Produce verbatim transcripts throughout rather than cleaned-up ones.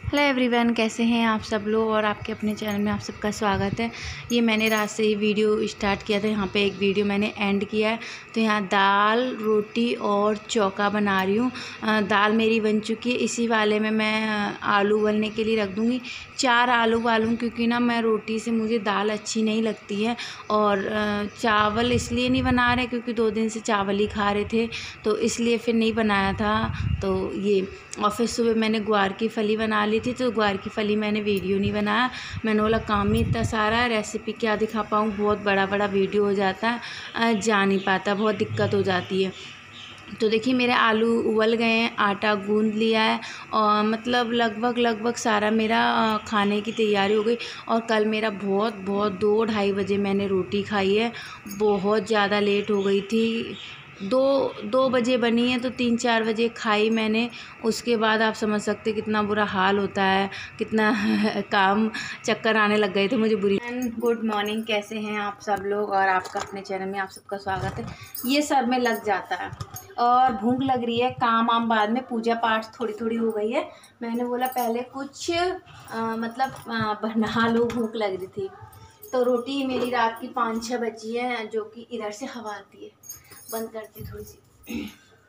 Hello everyone, कैसे हैं आप सब लोग। और आपके अपने चैनल में आप सबका स्वागत है। ये मैंने रात से ही वीडियो स्टार्ट किया था, यहाँ पे एक वीडियो मैंने एंड किया है। तो यहाँ दाल रोटी और चौका बना रही हूँ। दाल मेरी बन चुकी है, इसी वाले में मैं आलू उबलने के लिए रख दूँगी। चार आलू उबालूँ क्योंकि ना मैं रोटी से मुझे दाल अच्छी नहीं लगती है। और चावल इसलिए नहीं बना रहे क्योंकि दो दिन से चावल ही खा रहे थे, तो इसलिए फिर नहीं बनाया था। तो ये और फिर सुबह मैंने ग्वार की फली बना ली थी, तो ग्वार की फली मैंने वीडियो नहीं बनाया। मैंने बोला काम ही इतना सारा है, रेसिपी क्या दिखा पाऊँ, बहुत बड़ा बड़ा वीडियो हो जाता है, जा नहीं पाता, बहुत दिक्कत हो जाती है। तो देखिए मेरे आलू उबल गए हैं, आटा गूंद लिया है और मतलब लगभग लगभग सारा मेरा खाने की तैयारी हो गई। और कल मेरा बहुत बहुत दो ढाई बजे मैंने रोटी खाई है, बहुत ज़्यादा लेट हो गई थी। दो दो बजे बनी है तो तीन चार बजे खाई मैंने। उसके बाद आप समझ सकते कितना बुरा हाल होता है, कितना काम चक्कर आने लग गए थे मुझे बुरी। एंड गुड मॉर्निंग, कैसे हैं आप सब लोग। और आपका अपने चैनल में आप सबका स्वागत है। ये सर में लग जाता है और भूख लग रही है, काम आम बाद में, पूजा पाठ थोड़ी थोड़ी हो गई है। मैंने बोला पहले कुछ आ, मतलब आ, बना लो, भूख लग रही थी। तो रोटी मेरी रात की पाँच छः बजी है, जो कि इधर से हवा आती है, बंद करती थोड़ी सी।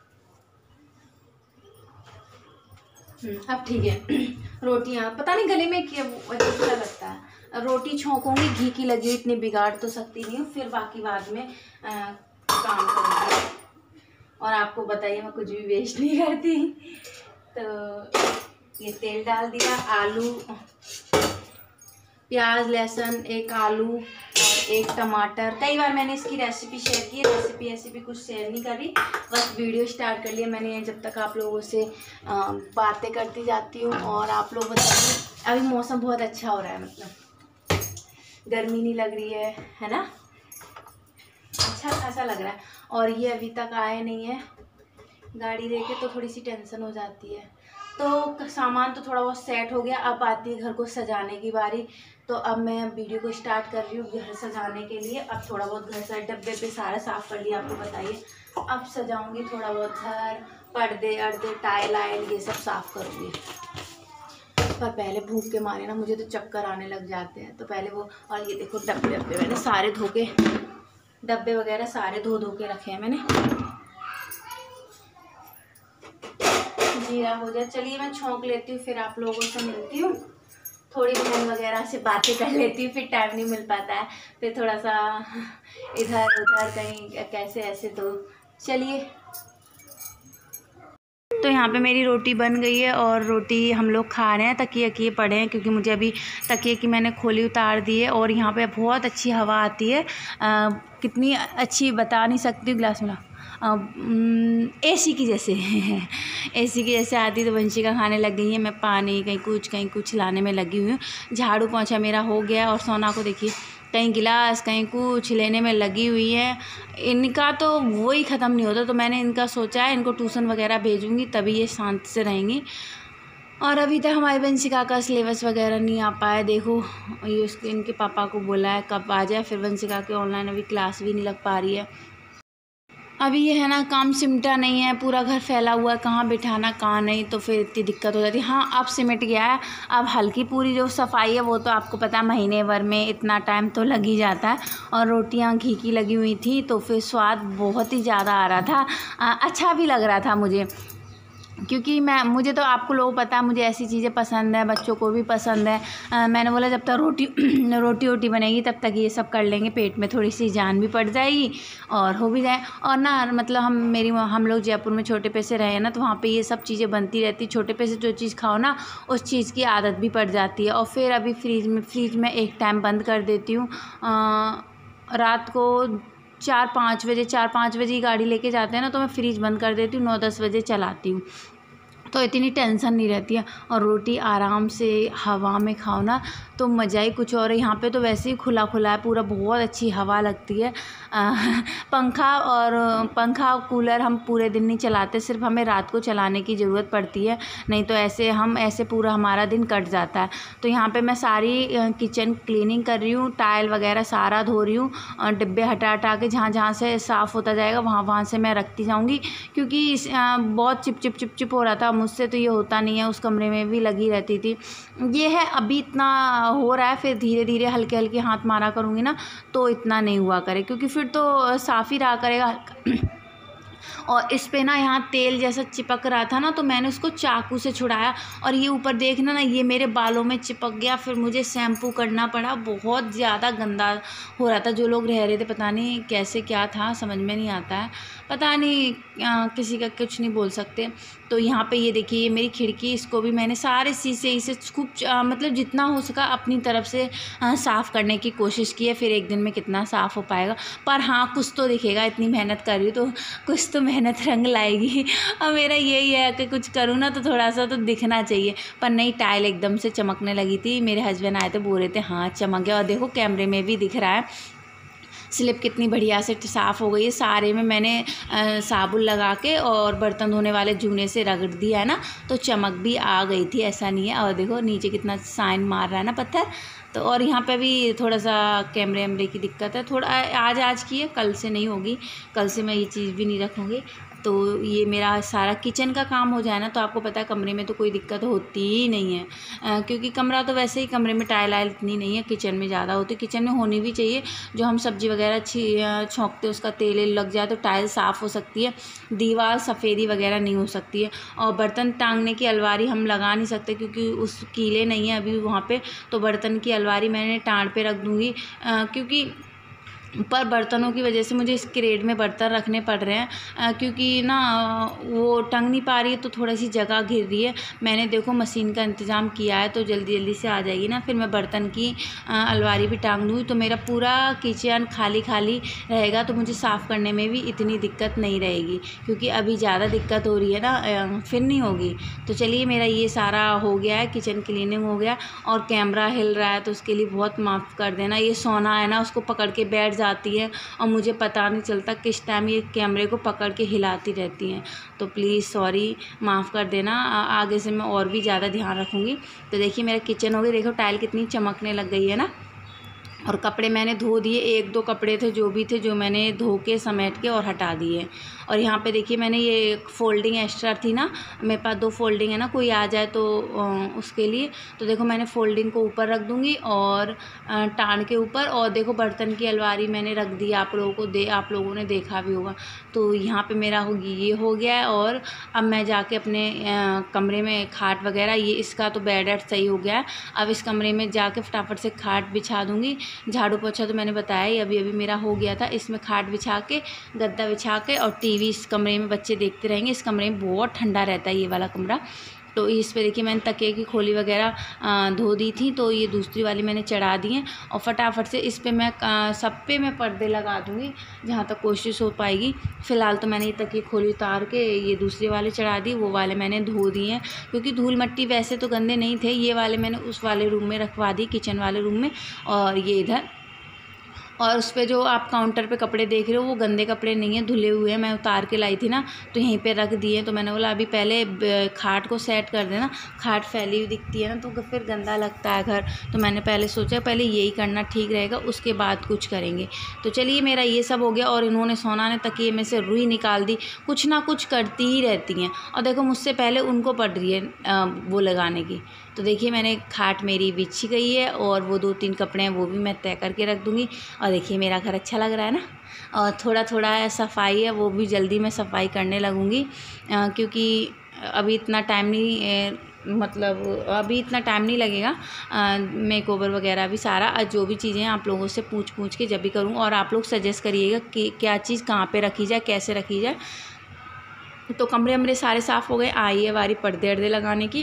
अब ठीक है। रोटियाँ पता नहीं गले में क्या अच्छा लगता है। रोटी छोंकूंगी, घी की लगी, इतनी बिगाड़ तो सकती नहीं हूँ, फिर बाकी बाद में आ, काम करूँगी। और आपको बताइए मैं कुछ भी वेस्ट नहीं करती। तो ये तेल डाल दिया, आलू, प्याज, लहसुन, एक आलू और एक टमाटर। कई बार मैंने इसकी रेसिपी शेयर की, रेसिपी रेसिपी कुछ शेयर नहीं करी, बस वीडियो स्टार्ट कर लिया मैंने। जब तक आप लोगों से बातें करती जाती हूँ। और आप लोग बताइए, अभी मौसम बहुत अच्छा हो रहा है, मतलब गर्मी नहीं लग रही है, है ना, अच्छा खासा लग रहा है। और ये अभी तक आए नहीं है, गाड़ी देखे तो थोड़ी सी टेंशन हो जाती है। तो सामान तो थोड़ा बहुत सेट हो गया, अब आती है घर को सजाने की बारी। तो अब मैं वीडियो को स्टार्ट कर रही हूँ घर सजाने के लिए। अब थोड़ा बहुत घर से डब्बे पे सारा साफ़ कर लिया, आपको बताइए। अब सजाऊंगी थोड़ा बहुत घर, पर्दे अर्दे, टाइल आयल, ये सब साफ़ करूँगी। पर पहले भूख के मारे ना मुझे तो चक्कर आने लग जाते हैं, तो पहले वो। और ये देखो डब्बे डब्बे मैंने सारे धो के, डब्बे वगैरह सारे धो धो के रखे हैं मैंने। जीरा हो जाए, चलिए मैं छोंक लेती हूँ, फिर आप लोगों से मिलती हूँ। थोड़ी बहन वगैरह से बातें कर लेती हूँ, फिर टाइम नहीं मिल पाता है, फिर थोड़ा सा इधर उधर कहीं कैसे ऐसे। तो चलिए, तो यहाँ पे मेरी रोटी बन गई है और रोटी हम लोग खा रहे हैं। तकिए तकिए पड़े हैं क्योंकि मुझे अभी तकिए की मैंने खोली उतार दी है। और यहाँ पे बहुत अच्छी हवा आती है, आ, कितनी अच्छी बता नहीं सकती। ग्लास में एसी की जैसे एसी की जैसे आती। तो वंशिका खाने लग गई है, मैं पानी कहीं कुछ कहीं कुछ लाने में लगी हुई हूँ। झाड़ू पोंछा मेरा हो गया और सोना को देखिए कहीं गिलास कहीं कुछ लेने में लगी हुई है। इनका तो वो ही ख़त्म नहीं होता। तो मैंने इनका सोचा है इनको ट्यूशन वगैरह भेजूँगी, तभी ये शांत से रहेंगी। और अभी तक हमारी वंशिका का सिलेबस वगैरह नहीं आ पाया। देखो ये उसके इनके पापा को बोला है कब आ जाए, फिर वंशिका की ऑनलाइन अभी क्लास भी नहीं लग पा रही है। अभी ये है ना, काम सिमटा नहीं है, पूरा घर फैला हुआ है, कहाँ बिठाना कहाँ नहीं, तो फिर इतनी दिक्कत हो जाती है। हाँ अब सिमट गया है, अब हल्की पूरी जो सफाई है वो तो आपको पता है महीने भर में इतना टाइम तो लग ही जाता है। और रोटियां घी की लगी हुई थी तो फिर स्वाद बहुत ही ज़्यादा आ रहा था, आ, अच्छा भी लग रहा था मुझे। क्योंकि मैं मुझे तो आपको लोग पता है मुझे ऐसी चीज़ें पसंद है, बच्चों को भी पसंद है। आ, मैंने बोला जब तक रोटी रोटी रोटी बनेगी तब तक ये सब कर लेंगे, पेट में थोड़ी सी जान भी पड़ जाएगी और हो भी जाए। और ना मतलब हम मेरी हम लोग जयपुर में छोटे पे से रहे हैं ना, तो वहाँ पे ये सब चीज़ें बनती रहती। छोटे पे से जो चीज़ खाओ ना उस चीज़ की आदत भी पड़ जाती है। और फिर अभी फ्रीज में फ्रीज में एक टाइम बंद कर देती हूँ, रात को चार पाँच बजे चार पाँच बजे ही गाड़ी लेके जाते हैं ना, तो मैं फ्रीज बंद कर देती हूँ, नौ दस बजे चलाती हूँ, तो इतनी टेंशन नहीं रहती है। और रोटी आराम से हवा में खाओ ना तो मज़ा ही कुछ और है। यहाँ पे तो वैसे ही खुला खुला है पूरा, बहुत अच्छी हवा लगती है। आ, पंखा और पंखा कूलर हम पूरे दिन नहीं चलाते, सिर्फ हमें रात को चलाने की ज़रूरत पड़ती है, नहीं तो ऐसे हम ऐसे पूरा हमारा दिन कट जाता है। तो यहाँ पे मैं सारी किचन क्लीनिंग कर रही हूँ, टाइल वगैरह सारा धो रही हूँ, और डिब्बे हटा हटा के जहाँ जहाँ से साफ़ होता जाएगा वहाँ वहाँ से मैं रखती जाऊँगी। क्योंकि इस, आ, बहुत चिप चिप चिप चिप हो रहा था, मुझसे तो ये होता नहीं है, उस कमरे में भी लगी रहती थी। ये है अभी इतना हो रहा है, फिर धीरे धीरे हल्के हल्के हाथ मारा करूँगी ना तो इतना नहीं हुआ करे, क्योंकि फिर तो साफ़ ही रहा करेगा हल्का। और इस पे ना यहाँ तेल जैसा चिपक रहा था ना, तो मैंने उसको चाकू से छुड़ाया और ये ऊपर देखना ना, ये मेरे बालों में चिपक गया। फिर मुझे शैम्पू करना पड़ा, बहुत ज़्यादा गंदा हो रहा था। जो लोग रह रहे थे पता नहीं कैसे क्या था, समझ में नहीं आता है, पता नहीं आ, किसी का कुछ नहीं बोल सकते। तो यहाँ पे ये देखिए, ये मेरी खिड़की, इसको भी मैंने सारे शीशे इसे खूब मतलब जितना हो सका अपनी तरफ से साफ़ करने की कोशिश की है। फिर एक दिन में कितना साफ़ हो पाएगा, पर हाँ कुछ तो दिखेगा। इतनी मेहनत कर रही हूँ तो कुछ तो मेहनत रंग लाएगी। और मेरा यही है कि कुछ करूँ ना तो थोड़ा सा तो दिखना चाहिए। पर नहीं, टाइल एकदम से चमकने लगी थी। मेरे हस्बैंड आए थे, बोल रहे थे हाँ चमक गया, और देखो कैमरे में भी दिख रहा है। स्लिप कितनी बढ़िया से साफ़ हो गई है। सारे में मैंने साबुन लगा के और बर्तन धोने वाले जूने से रगड़ दिया है ना, तो चमक भी आ गई थी, ऐसा नहीं है। और देखो नीचे कितना साइन मार रहा है ना पत्थर। तो और यहाँ पे भी थोड़ा सा कैमरे वैमरे की दिक्कत है, थोड़ा आज आज की है, कल से नहीं होगी। कल से मैं ये चीज़ भी नहीं रखूँगी। तो ये मेरा सारा किचन का काम हो जाए ना, तो आपको पता है कमरे में तो कोई दिक्कत होती ही नहीं है, आ, क्योंकि कमरा तो वैसे ही, कमरे में टाइल आइल इतनी नहीं है, किचन में ज़्यादा होती। किचन में होनी भी चाहिए। जो हम सब्ज़ी वगैरह छौंकते उसका तेल लग जाए तो टाइल साफ़ हो सकती है, दीवार सफ़ेदी वगैरह नहीं हो सकती है। और बर्तन टांगने की अलमारी हम लगा नहीं सकते, क्योंकि उस कीले नहीं है अभी वहाँ पे। तो बर्तन की अलमारी मैंने टाँड़ पे रख दूँगी, क्योंकि पर बर्तनों की वजह से मुझे इस क्रेट में बर्तन रखने पड़ रहे हैं, क्योंकि ना वो टंग नहीं पा रही है, तो थोड़ी सी जगह घिर रही है। मैंने देखो मशीन का इंतज़ाम किया है, तो जल्दी जल्दी से आ जाएगी ना। फिर मैं बर्तन की अलमारी भी टांग दूँगी, तो मेरा पूरा किचन खाली खाली रहेगा, तो मुझे साफ़ करने में भी इतनी दिक्कत नहीं रहेगी। क्योंकि अभी ज़्यादा दिक्कत हो रही है ना, फिर नहीं होगी। तो चलिए, मेरा ये सारा हो गया है, किचन क्लीनिंग हो गया। और कैमरा हिल रहा है तो उसके लिए बहुत माफ़ कर देना। ये सोना है ना, उसको पकड़ के बैठ जाती है और मुझे पता नहीं चलता किस टाइम ये कैमरे को पकड़ के हिलाती रहती हैं। तो प्लीज़ सॉरी, माफ़ कर देना। आगे से मैं और भी ज़्यादा ध्यान रखूँगी। तो देखिए मेरा किचन हो गया, देखो टाइल कितनी चमकने लग गई है ना। और कपड़े मैंने धो दिए, एक दो कपड़े थे जो भी थे, जो मैंने धो के समेट के और हटा दिए। और यहाँ पे देखिए मैंने ये फोल्डिंग एक्स्ट्रा थी ना, मेरे पास दो फोल्डिंग है ना, कोई आ जाए तो उसके लिए। तो देखो मैंने फोल्डिंग को ऊपर रख दूँगी और टान के ऊपर। और देखो बर्तन की अलमारी मैंने रख दी, आप लोगों को दे आप लोगों ने देखा भी होगा। तो यहाँ पे मेरा होगी ये हो गया है। और अब मैं जाके अपने कमरे में खाट वगैरह, ये इसका तो बेड एड सही हो गया है। अब इस कमरे में जाके फटाफट से खाट बिछा दूँगी। झाड़ू पोछा तो मैंने बताया ही, अभी अभी मेरा हो गया था। इसमें खाट बिछा के, गद्दा बिछा के, और टीवी इस कमरे में बच्चे देखते रहेंगे। इस कमरे में बहुत ठंडा रहता है ये वाला कमरा। तो इस पे देखिए मैंने तकिए की खोली वगैरह धो दी थी, तो ये दूसरी वाली मैंने चढ़ा दी है। और फटाफट से इस पे मैं सब पे मैं पर्दे लगा दूँगी जहाँ तक कोशिश हो पाएगी। फ़िलहाल तो मैंने ये तकिए खोली उतार के ये दूसरे वाले चढ़ा दी, वो वाले मैंने धो दिए हैं, क्योंकि धूल मट्टी वैसे तो गंदे नहीं थे। ये वाले मैंने उस वाले रूम में रखवा दी, किचन वाले रूम में। और ये इधर, और उस पे जो आप काउंटर पे कपड़े देख रहे हो वो गंदे कपड़े नहीं हैं, धुले हुए हैं, मैं उतार के लाई थी ना, तो यहीं पे रख दिए। तो मैंने बोला अभी पहले खाट को सेट कर देना, खाट फैली हुई दिखती है ना तो फिर गंदा लगता है घर। तो मैंने पहले सोचा पहले यही करना ठीक रहेगा, उसके बाद कुछ करेंगे। तो चलिए मेरा ये सब हो गया। और इन्होंने, सोना ने तकिए में से रुई निकाल दी, कुछ ना कुछ करती ही रहती हैं। और देखो मुझसे पहले उनको पड़ रही है वो लगाने की। तो देखिए मैंने, खाट मेरी बिछ गई है, और वो दो तीन कपड़े हैं वो भी मैं तय करके रख दूँगी। और देखिए मेरा घर अच्छा लग रहा है ना। और थोड़ा थोड़ा सफाई है, वो भी जल्दी मैं सफाई करने लगूँगी, क्योंकि अभी इतना टाइम नहीं, मतलब अभी इतना टाइम नहीं लगेगा। मेकओवर वगैरह भी सारा, जो भी चीज़ें आप लोगों से पूछ पूछ के जब भी करूँ। और आप लोग सजेस्ट करिएगा कि क्या चीज़ कहाँ पे रखी जाए, कैसे रखी जाए। तो कमरे वमरे सारे साफ़ हो गए। आई है बारी पर्दे अर्दे लगाने की।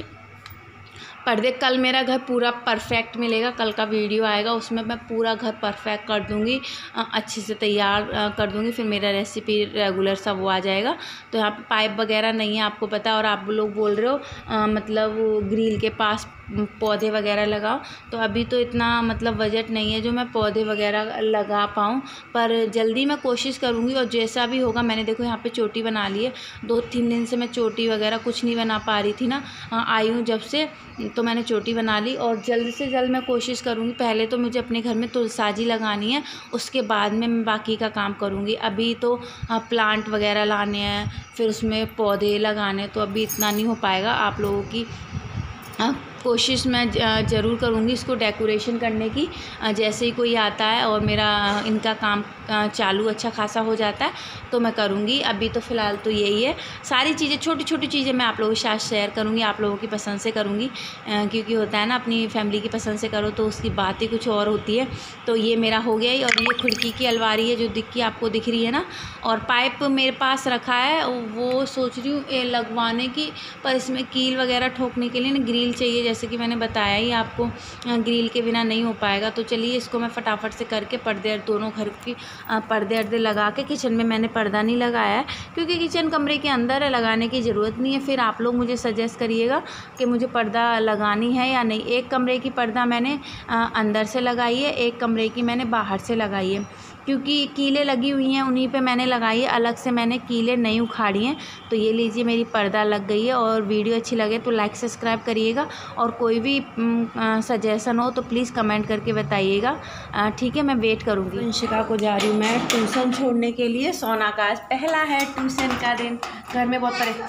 पर्दे, कल मेरा घर पूरा परफेक्ट मिलेगा। कल का वीडियो आएगा, उसमें मैं पूरा घर परफेक्ट कर दूँगी, अच्छे से तैयार कर दूँगी। फिर मेरा रेसिपी रेगुलर सा वो आ जाएगा। तो यहाँ पे पाइप वगैरह नहीं है, आपको पता है। और आप लोग बोल रहे हो आ, मतलब ग्रिल के पास पौधे वगैरह लगाओ, तो अभी तो इतना मतलब बजट नहीं है जो मैं पौधे वगैरह लगा पाऊँ। पर जल्दी मैं कोशिश करूँगी। और जैसा भी होगा, मैंने देखो यहाँ पे चोटी बना ली है। दो तीन दिन से मैं चोटी वगैरह कुछ नहीं बना पा रही थी ना, आई हूँ जब से। तो मैंने चोटी बना ली और जल्द से जल्द मैं कोशिश करूँगी, पहले तो मुझे अपने घर में तुलसाजी लगानी है, उसके बाद में मैं बाकी का काम करूँगी। अभी तो प्लांट वगैरह लाने हैं, फिर उसमें पौधे लगाने, तो अभी इतना नहीं हो पाएगा। आप लोगों की कोशिश मैं ज़रूर करूँगी इसको डेकोरेशन करने की, जैसे ही कोई आता है और मेरा इनका काम चालू अच्छा खासा हो जाता है तो मैं करूँगी। अभी तो फ़िलहाल तो यही है, सारी चीज़ें छोटी छोटी चीज़ें मैं आप लोगों के साथ शेयर करूँगी, आप लोगों की पसंद से करूँगी, क्योंकि होता है ना अपनी फैमिली की पसंद से करो तो उसकी बात ही कुछ और होती है। तो ये मेरा हो गया ही, और ये खिड़की की अलमारी है जो दिख की आपको दिख रही है ना, और पाइप मेरे पास रखा है, वो सोच रही हूँ लगवाने की, पर इसमें कील वगैरह ठोकने के लिए ना ग्रिल चाहिए, जैसे कि मैंने बताया ही आपको, ग्रिल के बिना नहीं हो पाएगा। तो चलिए इसको मैं फटाफट से करके पर्दे, दोनों घर की पर्दे अर्दे लगा के, किचन में मैंने पर्दा नहीं लगाया है क्योंकि किचन कमरे के अंदर है, लगाने की ज़रूरत नहीं है। फिर आप लोग मुझे सजेस्ट करिएगा कि मुझे पर्दा लगानी है या नहीं। एक कमरे की पर्दा मैंने अंदर से लगाई है, एक कमरे की मैंने बाहर से लगाई है, क्योंकि कीलें लगी हुई हैं उन्हीं पे मैंने लगाई है, अलग से मैंने कीलें नहीं उखाड़ी हैं। तो ये लीजिए मेरी पर्दा लग गई है। और वीडियो अच्छी लगे तो लाइक सब्सक्राइब करिएगा, और कोई भी सजेशन हो तो प्लीज़ कमेंट करके बताइएगा, ठीक है। मैं वेट करूँगी। वंशिका को जा रही हूँ मैं ट्यूशन छोड़ने के लिए, सोना का आज पहला है ट्यूशन का दिन। घर में बहुत परे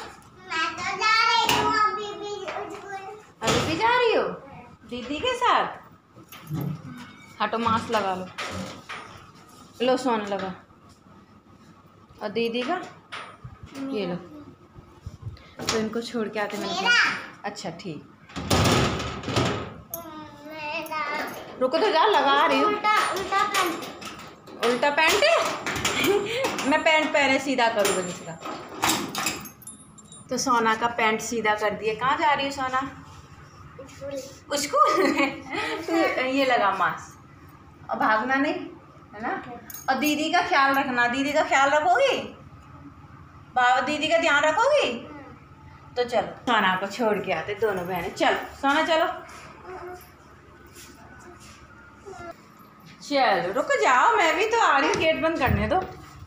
अभी भी जा रही हो दीदी के साथ, हटो मास्क लगा लो, लो सोना लगा, और दीदी का ये लो। तो इनको छोड़ के आते मैंने कहा अच्छा ठीक, रुको तो जा, लगा रही हूँ। उल्टा पैंट है मैं पैंट पहने सीधा करूँगी इसका। तो सोना का पैंट सीधा कर दिया। कहाँ जा रही हूँ सोना? स्कूल तो ये लगा मास्क, और भागना नहीं है ना, और दीदी का ख्याल रखना। दीदी का ख्याल रखोगी, बाबा दीदी का ध्यान रखोगी। तो चलो सोना को छोड़ के आते दोनों बहनें। चलो सोना चलो, चलो रुको जाओ, मैं भी तो आ रही हूँ, गेट बंद करने दो।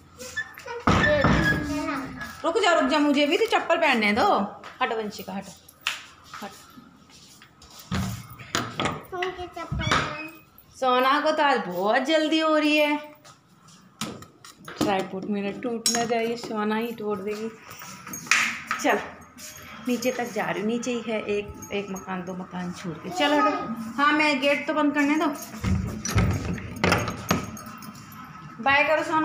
रुक जाओ रुक जाओ, मुझे भी तो चप्पल पहनने दो। हटो वंशिका हटो हटो। सोना को तो आज बहुत जल्दी हो रही है, ट्राइपॉड मेरा टूट ना जाए, सोना ही तोड़ देगी। चल नीचे तक जा रही हूँ, नीचे ही है, एक एक मकान दो मकान छोड़ के। चलो हटो। हाँ मैं गेट तो बंद करने दो। बाय करो सोना,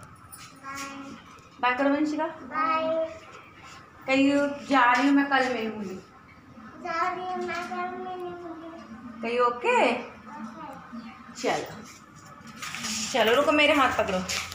बाय करो वंशिका, बाय। कहीं जा रही हूँ मैं, कल मिलूंगी। जा रही हूँ मैं, कल मिलूंगी। कहीं ओके? चलो चलो रुको, मेरे हाथ पकड़ो।